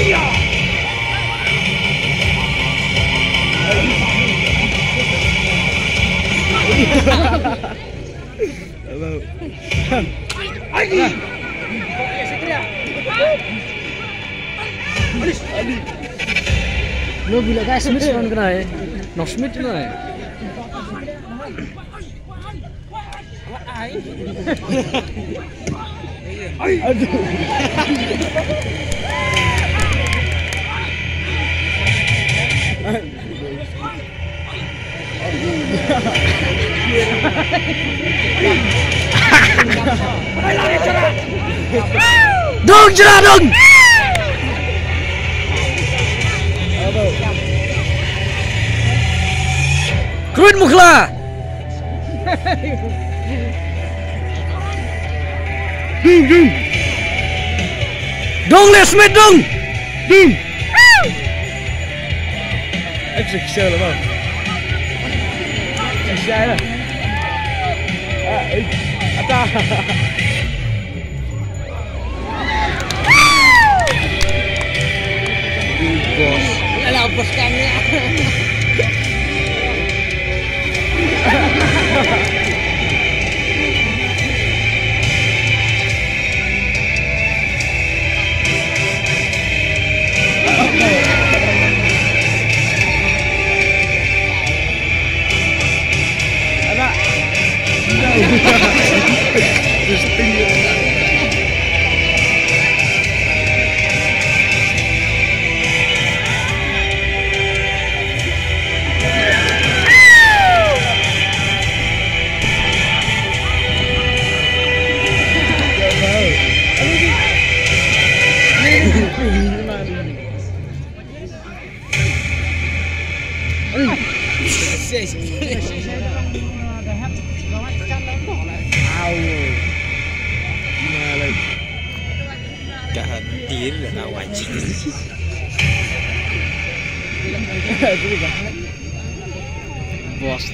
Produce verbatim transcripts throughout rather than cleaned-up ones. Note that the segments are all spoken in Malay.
Halo. Lagi. Ali. Lo bila guys Smith run kena hai. Nok Smith kena hai. Aduh. Dong jera dong. Kruin Mukhla. Ding ding. Dong Le Smith dong. Ding. Extra lah bang. Extra lah. Ah, atas. Bos. Alah bos kami. Anak. Just Cả tiếng là tao ngoài chị. Bos.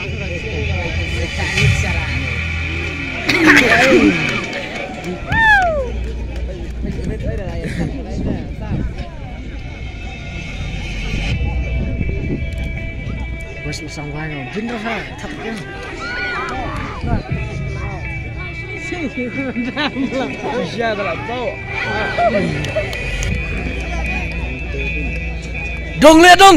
Bos sang vai rồi, vinh ra ha, thật chứ. Siya dah tahu. Dong Le dong.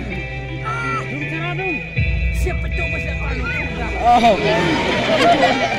Siapa tu pasal kalau? Oh.